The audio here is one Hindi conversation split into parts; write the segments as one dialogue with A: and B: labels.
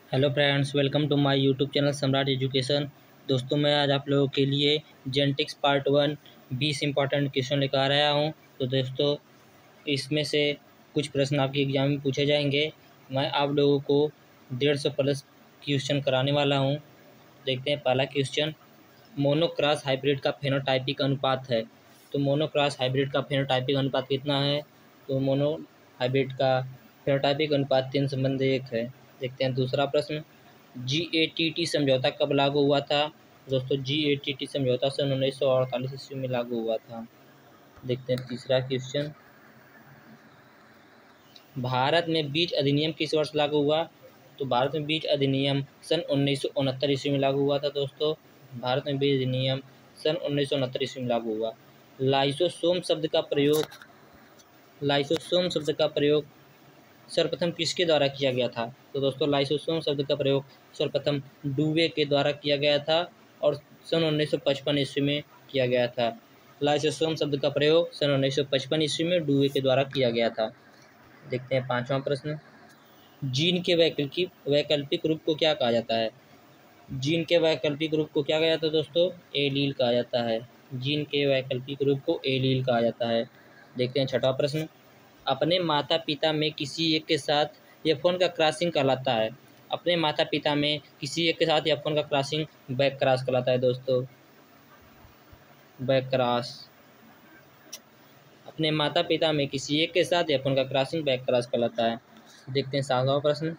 A: Hello friends, welcome to my YouTube channel Samrat Education. दोस्तों, मैं आज आप लोगों के लिए जेनेटिक्स पार्ट 1 20 इंपॉर्टेंट क्वेश्चन लेकर आया हूं। तो दोस्तों, इसमें से कुछ प्रश्न आपके एग्जाम में पूछे जाएंगे। मैं आप लोगों को 150 प्लस क्वेश्चन कराने वाला हूं। देखते हैं पहला क्वेश्चन। मोनोक्रॉस हाइब्रिड का फेनोटाइपिक अनुपात है। तो मोनोक्रॉस हाइब्रिड का फेनोटाइपिक अनुपात कितना है? तो मोनो हाइब्रिड का फेनोटाइपिक अनुपात 3:1 है। देखते हैं दूसरा प्रश्न। GATT समझौता कब लागू हुआ था? दोस्तों, GATT समझौता सन 1948 ईस्वी में लागू हुआ था। देखते हैं तीसरा क्वेश्चन। भारत में बीज अधिनियम किस वर्ष लागू हुआ? तो भारत में बीज अधिनियम सन 1969 ईस्वी में लागू हुआ था। दोस्तों, भारत में बीज अधिनियम सन 1969 ईस्वी में लागू हुआ। लाइसोसोम शब्द का प्रयोग सर्वप्रथम किसके द्वारा किया गया था? तो दोस्तों, लाइसोसोम शब्द का प्रयोग सर्वप्रथम डुवे के द्वारा किया गया था और सन 1955 ईस्वी में किया गया था। लाइसोसोम शब्द का प्रयोग सन 1955 ईस्वी में डुवे के द्वारा किया गया था। देखते हैं पांचवा प्रश्न। जीन के वैकल्पिक रूप को क्या कहा जाता है? जीन के वैकल्पिक रूप को क्या कहा जाता है? दोस्तों, एलील कहा जाता है। जीन के वैकल्पिक रूप को एलील कहा जाता है। देखते हैं छठा प्रश्न। अपने माता पिता में किसी एक के साथ F1 का क्रॉसिंग कहलाता है। अपने माता पिता में किसी एक के साथ F1 का क्रॉसिंग बैक क्रॉस कहलाता है। दोस्तों, बैक क्रॉस। अपने माता पिता में किसी एक के साथ F1 का क्रॉसिंग बैक क्रॉस कहलाता है। देखते हैं सातवां प्रश्न।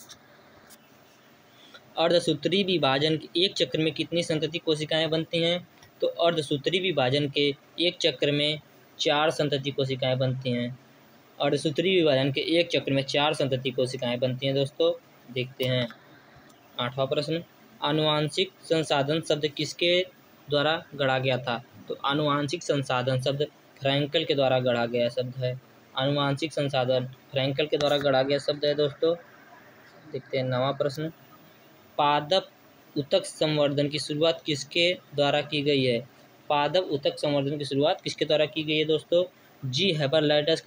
A: अर्धसूत्री विभाजन के एक चक्र में कितनी संतति कोशिकाएं बनती हैं? तो अर्धसूत्री विभाजन के एक चक्र में 4 संतति कोशिकाएं बनती हैं। अर्धसूत्री विभाजन के एक चक्र में 4 संतति कोशिकाएं बनती हैं। दोस्तों, देखते हैं आठवां प्रश्न। आनुवांशिक संसाधन शब्द किसके द्वारा गढ़ा गया था? तो आनुवांशिक संसाधन शब्द फ्रैंकल के द्वारा गढ़ा गया शब्द है। आनुवांशिक संसाधन फ्रैंकल के द्वारा गढ़ा गया शब्द है। दोस्तों, देखते हैं नवां प्रश्न। पादप ऊतक संवर्धन की शुरुआत किसके द्वारा की गई है? पादप ऊतक संवर्धन की शुरुआत किसके द्वारा की गई है? दोस्तों, जी हेबरलैडस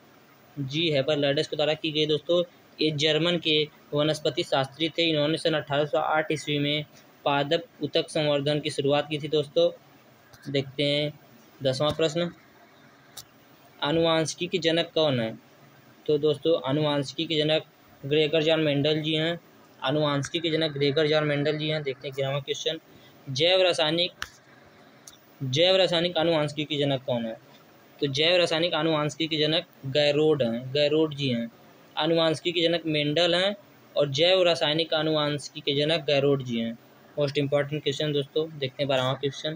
A: के द्वारा की गई। दोस्तों, ये जर्मन के वनस्पति शास्त्री थे। इन्होंने सन 1808 ईस्वी में पादप ऊतक संवर्धन की शुरुआत की थी। दोस्तों, देखते हैं 10वां प्रश्न। आनुवांशिकी के जनक कौन है? तो दोस्तों, आनुवांशिकी के जनक ग्रेगर जॉन मेंडल जी हैं। आनुवांशिकी के जनक ग्रेगर जॉन मेंडल जी हैं। देखते हैं 11वां क्वेश्चन। जैव रासायनिक आनुवांशिकी के जनक कौन है? तो जैव रासायनिक आनुवांशिकी के जनक गैरोड जी हैं। आनुवांशिकी के जनक मेंडल हैं और जैव रासायनिक आनुवांशिकी के जनक गैरोड जी हैं। मोस्ट इंपॉर्टेंट क्वेश्चन दोस्तों। देखते हैं 12वां क्वेश्चन।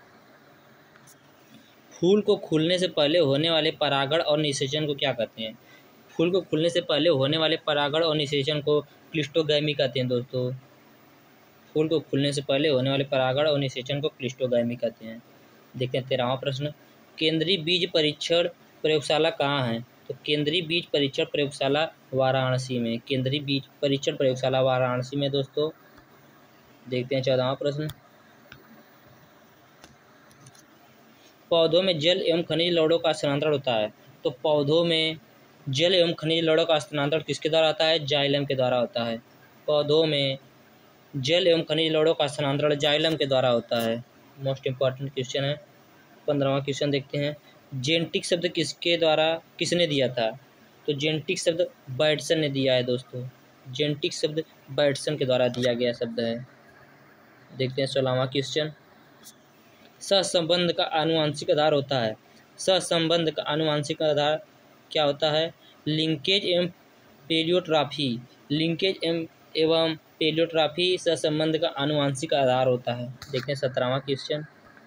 A: फूल को खुलने से पहले होने वाले परागण और निषेचन को क्या कहते हैं? फूल को खुलने से पहले होने वाले परागण और निषेचन को क्लिस्टोगैमी कहते हैं। दोस्तों, फूल को खुलने से पहले होने वाले परागण और निषेचन को क्लिस्टोगैमी कहते हैं। देखते हैं 13वां प्रश्न। केंद्रीय बीज परीक्षण प्रयोगशाला कहाँ है? तो केंद्रीय बीज परीक्षण प्रयोगशाला वाराणसी में। केंद्रीय बीज परीक्षण प्रयोगशाला वाराणसी में। दोस्तों, देखते हैं 14वां प्रश्न। पौधों में जल एवं खनिज लवणों का स्थानांतरण होता है। तो पौधों में जल एवं खनिज लवणों का स्थानांतरण किसके द्वारा होता है? जाइलम के द्वारा होता है। पौधों में जल एवं खनिज लवणों का स्थानांतरण जाइलम के द्वारा होता है। मोस्ट इंपॉर्टेंट क्वेश्चन है। 15वां क्वेश्चन देखते हैं। जेनेटिक शब्द किसने दिया था? तो जेनेटिक शब्द बैटसन ने दिया है। दोस्तों, जेनेटिक शब्द बैटसन के द्वारा दिया गया शब्द है। देखते हैं 16वां क्वेश्चन। सहसंबंध का आनुवांशिक आधार होता है। सहसंबंध का आनुवांशिक आधार क्या होता है? लिंकेज एवं पेलियोट्रॉफी सहसंबंध का आनुवांशिक आधार होता है। देखते हैं 17वां क्वेश्चन।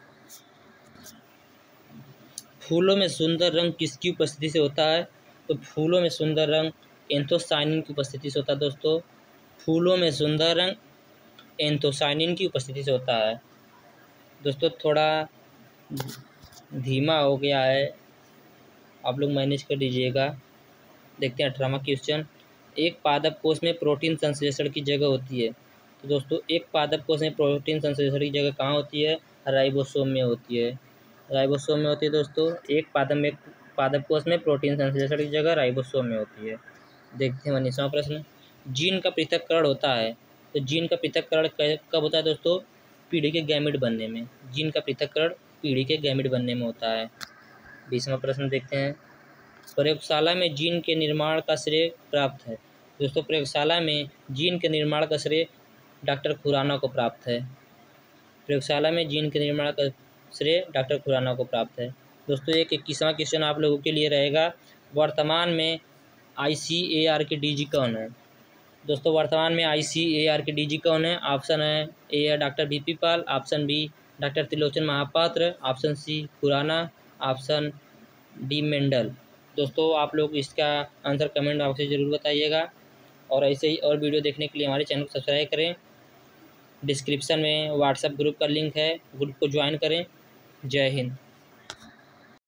A: फूलों में सुंदर रंग किसकी उपस्थिति से होता है? तो फूलों में सुंदर रंग एंथोसायनिन की उपस्थिति से होता है। दोस्तों, फूलों में सुंदर रंग एंथोसायनिन की उपस्थिति से होता है। दोस्तों, थोड़ा धीमा हो गया है, आप लोग मैनेज कर लीजिएगा। देखते हैं 18वां क्वेश्चन। एक पादप कोष में प्रोटीन संश्लेषण की जगह होती है। तो दोस्तों, एक पादप कोष में प्रोटीन संश्लेषण की जगह कहाँ होती है? राइबोसोम में होती है। राइबोसोम में होती है। दोस्तों, एक पादप कोष में प्रोटीन संश्लेषण की जगह राइबोसोम में होती है। देखते हैं 19वां प्रश्न। जीन का पृथक्करण होता है। तो जीन का पृथक्करण कब होता है दोस्तों? पीढ़ी के गैमेट बनने में। जीन का पृथक्करण पीढ़ी के गैमेट बनने में होता है। 20वां प्रश्न देखते हैं। प्रयोगशाला में जीन के निर्माण का श्रेय प्राप्त है। दोस्तों प्रयोगशाला में जीन के निर्माण का श्रेय डॉक्टर खुराना को प्राप्त है। प्रयोगशाला में जीन के निर्माण का श्रेय डॉक्टर खुराना को प्राप्त है। दोस्तों एक 21वां क्वेश्चन आप लोगों के लिए रहेगा, वर्तमान में ICAR के DG कौन है? दोस्तों वर्तमान में ICAR के DG कौन है? ऑप्शन है ए है doctor BP Pal, option B doctor Trilochan Mahapatra, option C Khurana, option D Mendel. दोस्तों आप लोग इसका आंसर कमेंट बॉक्स से ज़रूर बताइएगा और ऐसे ही और वीडियो देखने के लिए हमारे चैनल को सब्सक्राइब करें। डिस्क्रिप्शन में व्हाट्सएप ग्रुप का लिंक है, ग्रुप को ज्वाइन करें। जय हिंद।